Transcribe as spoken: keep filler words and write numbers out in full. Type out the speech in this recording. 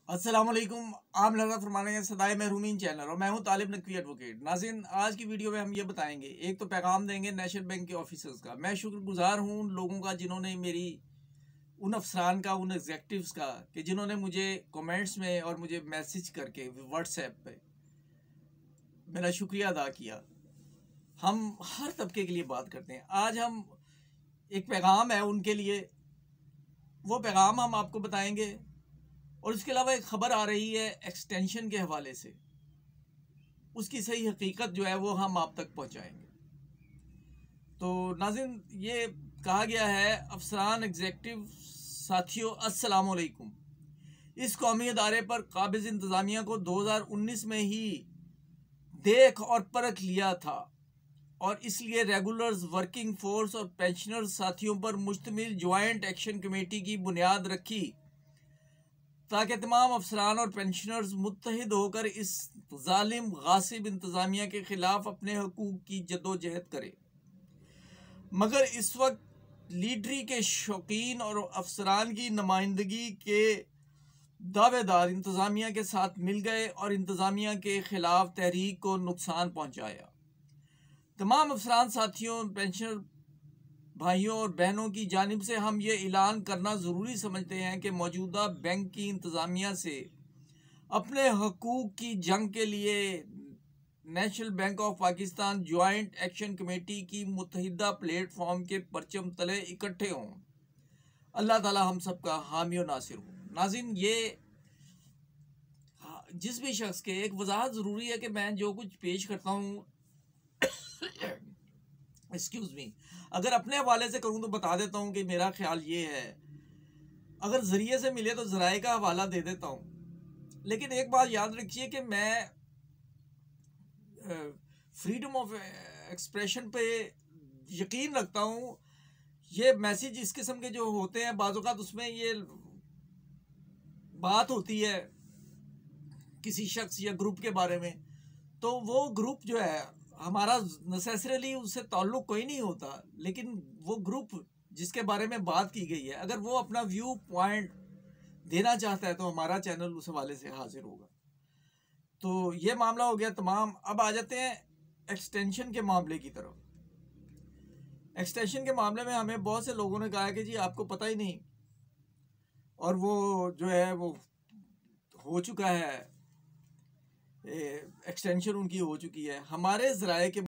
अस्सलाम वालेकुम। आप नजर फरमाने हैं सदाए महरूमीन चैनल और मैं हूं तालिब नकवी एडवोकेट। नाज़रीन, आज की वीडियो में हम ये बताएंगे, एक तो पैगाम देंगे नेशनल बैंक के ऑफिसर्स का। मैं शुक्रगुजार हूं उन लोगों का जिन्होंने मेरी उन अफसरान का, उन एग्जेक्टिव्स का, कि जिन्होंने मुझे कमेंट्स में और मुझे मैसेज करके व्हाट्सएप पे मेरा शुक्रिया अदा किया। हम हर तबके के लिए बात करते हैं। आज हम एक पैगाम है उनके लिए, वो पैगाम हम आपको बताएंगे। और इसके अलावा एक खबर आ रही है एक्सटेंशन के हवाले से, उसकी सही हकीकत जो है वो हम आप तक पहुंचाएंगे। तो नाज़रीन, ये कहा गया है, अफसरान एग्जेक्टिव साथियों अस्सलाम वालेकुम। इस कौमी अदारे पर काबिज इंतज़ामिया को दो हज़ार उन्नीस में ही देख और परख लिया था और इसलिए रेगुलर्स, वर्किंग फोर्स और पेंशनर्स साथियों पर मुश्तमिल ज्वाइंट एक्शन कमेटी की बुनियाद रखी ताकि तमाम अफसरान और पेंशनर्स मुत्तहिद होकर इस जालिम गासिब इंतज़ामिया के खिलाफ अपने हकूक़ की जद्दोजहद करें। मगर इस वक्त लीडरी के शौकीन और अफसरान की नुमाइंदगी के दावेदार इंतज़ामिया के साथ मिल गए और इंतज़ामिया के खिलाफ तहरीक को नुकसान पहुँचाया। तमाम अफसरान साथियों, पेंशनर भाइयों और बहनों की जानिब से हम ये ऐलान करना ज़रूरी समझते हैं कि मौजूदा बैंक की इंतज़ामिया से अपने हकूक़ की जंग के लिए national bank of Pakistan joint action committee की मुत्तहिदा प्लेटफॉर्म के परचम तले इकट्ठे हों। अल्लाह ताला हम सब का हामी और नासिर हो। नाज़रीन, ये जिस भी शख्स के, एक वजाहत ज़रूरी है कि मैं जो कुछ पेश करता हूँ एक्सक्यूज मी, अगर अपने हवाले से करूं तो बता देता हूं कि मेरा ख्याल ये है। अगर जरिए से मिले तो जराए का हवाला दे देता हूं। लेकिन एक बात याद रखिए कि मैं फ्रीडम ऑफ एक्सप्रेशन पे यकीन रखता हूं। ये मैसेज इस किस्म के जो होते हैं, बाज़ औक़ात उसमें ये बात होती है किसी शख्स या ग्रुप के बारे में, तो वो ग्रुप जो है हमारा नेसेसरीली उससे ताल्लुक कोई नहीं होता, लेकिन वो ग्रुप जिसके बारे में बात की गई है, अगर वो अपना व्यू पॉइंट देना चाहता है तो हमारा चैनल उस हवाले से हाजिर होगा। तो ये मामला हो गया तमाम। अब आ जाते हैं एक्सटेंशन के मामले की तरफ। एक्सटेंशन के मामले में हमें बहुत से लोगों ने कहा कि जी आपको पता ही नहीं, और वो जो है वो हो चुका है, एक्सटेंशन उनकी हो चुकी है। हमारे ज़राए के